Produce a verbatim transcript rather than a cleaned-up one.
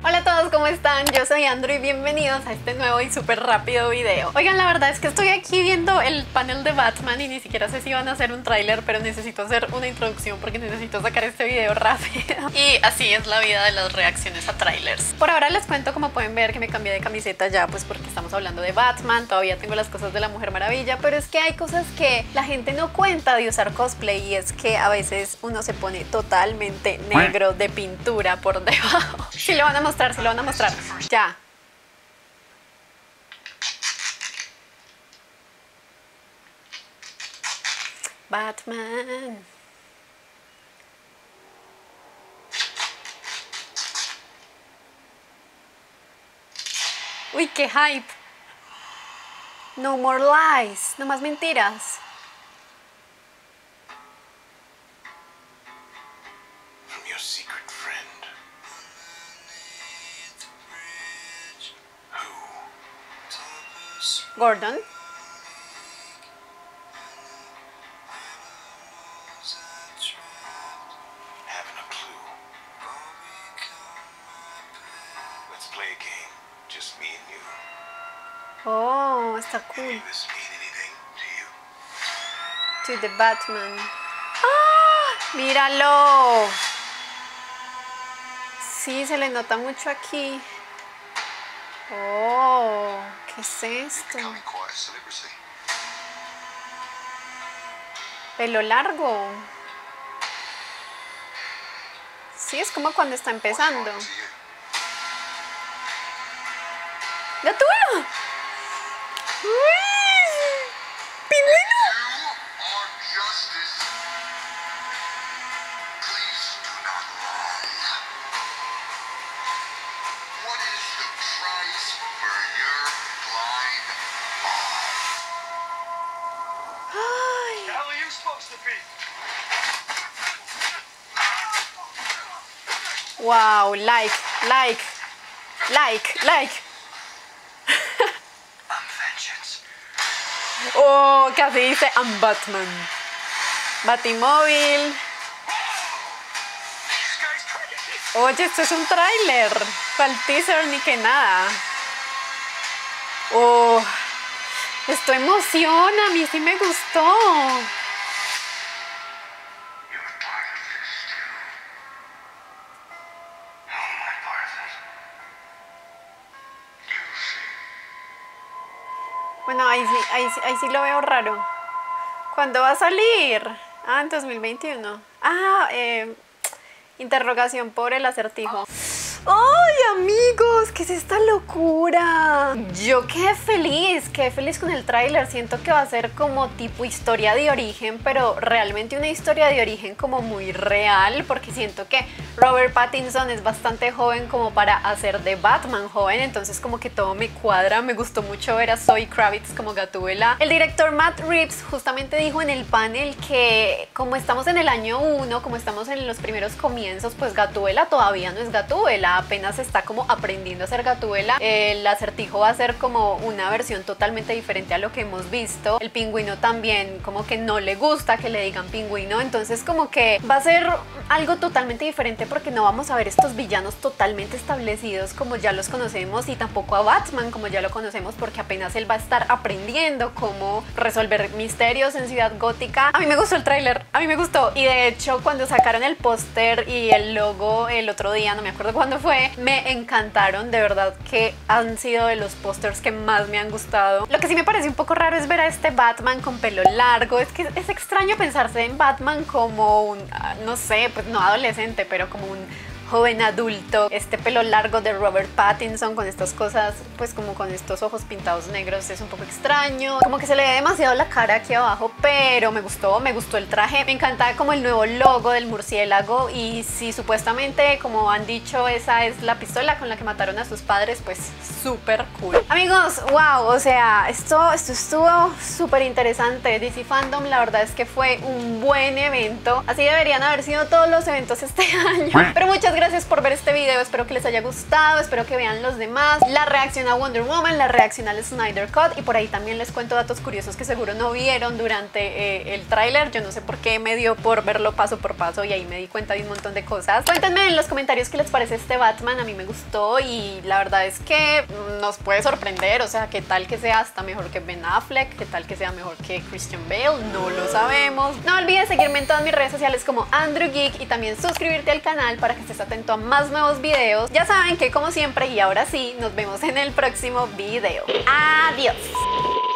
Hola a todos, ¿cómo están? Yo soy Andrew y bienvenidos a este nuevo y súper rápido video. Oigan, la verdad es que estoy aquí viendo el panel de Batman y ni siquiera sé si van a hacer un tráiler, pero necesito hacer una introducción porque necesito sacar este video rápido. Y así es la vida de las reacciones a tráilers. Por ahora les cuento, como pueden ver, que me cambié de camiseta ya, pues porque estamos hablando de Batman. Todavía tengo las cosas de la Mujer Maravilla, pero es que hay cosas que la gente no cuenta de usar cosplay, y es que a veces uno se pone totalmente negro de pintura por debajo. Si lo van a mostrar, si lo van a mostrar. Ya. Batman. Uy, qué hype. No more lies. No más mentiras. From your secret friend. Gordon. Haven't a clue. Let's play a game. Just me and you. Oh, está cool. Any of this mean anything to you? To the Batman. ¡Ah! ¡Míralo! Sí, se le nota mucho aquí. Oh, ¿qué es esto? Becoming quite a celebrity. Pelo largo. Sí, es como cuando está empezando. What's right to you? ¡Gatúbela! ¡Uy! ¡Pingüino! You are justice. Please do not lie. What is the price for your blind eye? ¡Ay! The hell are you supposed to be? ¡Wow! Like, like, like, like. I'm vengeance. Oh, casi dice I'm Batman. Batimóvil. This guy's crazy. Oye, esto es un tráiler. ¿Cuál teaser ni que nada? Oh, esto emociona. A mí sí me gustó. You're part of this too. How am I part of it? You see. Bueno, ahí sí, ahí, sí- ahí sí lo veo raro. ¿Cuándo va a salir? Ah, en dos mil veintiuno. Ah, eh, interrogación por el acertijo. ¡Ay, amigos! ¿Qué es esta locura? Yo quedé feliz, quedé feliz con el tráiler. Siento que va a ser como tipo historia de origen, pero realmente una historia de origen como muy real, porque siento que Robert Pattinson es bastante joven como para hacer de Batman joven, entonces como que todo me cuadra. Me gustó mucho ver a Zoe Kravitz como Gatúbela. El director Matt Reeves justamente dijo en el panel que como estamos en el año uno, como estamos en los primeros comienzos, pues Gatúbela todavía no es Gatúbela, apenas está como aprendiendo a ser Gatúbela. El acertijo va a ser como una versión totalmente diferente a lo que hemos visto. El pingüino también como que no le gusta que le digan pingüino, entonces como que va a ser algo totalmente diferente porque no vamos a ver estos villanos totalmente establecidos como ya los conocemos, y tampoco a Batman como ya lo conocemos, porque apenas él va a estar aprendiendo cómo resolver misterios en Ciudad Gótica. A mí me gustó el tráiler, a mí me gustó, y de hecho cuando sacaron el póster y el logo el otro día, no me acuerdo cuándo fue, me encantaron, de verdad que han sido de los pósters que más me han gustado. Lo que sí me parece un poco raro es ver a este Batman con pelo largo. Es que es extraño pensarse en Batman como un, no sé, pues no adolescente, pero como un joven adulto. Este pelo largo de Robert Pattinson con estas cosas, pues como con estos ojos pintados negros, es un poco extraño. Como que se le ve demasiado la cara aquí abajo, pero me gustó, me gustó el traje. Me encanta como el nuevo logo del murciélago, y si supuestamente, como han dicho, esa es la pistola con la que mataron a sus padres, pues súper cool. Amigos, wow, o sea, esto, esto estuvo súper interesante. D C Fandom, la verdad es que fue un buen evento. Así deberían haber sido todos los eventos este año. Pero muchas gracias gracias por ver este video, espero que les haya gustado, espero que vean los demás, la reacción a Wonder Woman, la reacción al Snyder Cut, y por ahí también les cuento datos curiosos que seguro no vieron durante eh, el tráiler. Yo no sé por qué me dio por verlo paso por paso y ahí me di cuenta de un montón de cosas. Cuéntenme en los comentarios qué les parece este Batman, a mí me gustó y la verdad es que nos puede sorprender, o sea, qué tal que sea hasta mejor que Ben Affleck, qué tal que sea mejor que Christian Bale, no lo sabemos. No olvides seguirme en todas mis redes sociales como Andrew Geek y también suscribirte al canal para que estés atento a más nuevos videos. Ya saben que como siempre y ahora sí, nos vemos en el próximo video. Adiós.